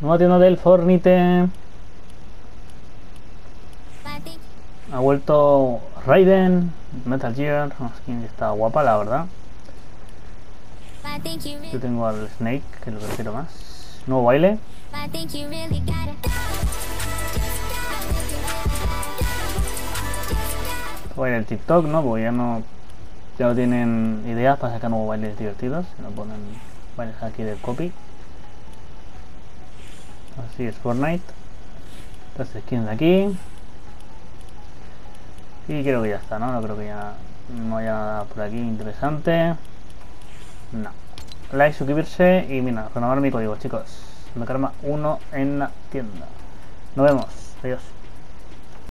Nueva tienda del Fornite. Ha vuelto Raiden, Metal Gear, una skin que está guapa, la verdad. Yo tengo al Snake, que lo prefiero más. Nuevo baile. Baile el TikTok, ¿no? Porque ya no tienen ideas para sacar nuevos bailes divertidos. Se nos ponen bailes aquí del copy. Así es Fortnite. Estas skins de aquí. Y creo que ya está, ¿no? No creo que ya no haya nada por aquí interesante. No. Like, suscribirse y mira, renovar mi código, chicos. Me karma 1 en la tienda. Nos vemos. Adiós.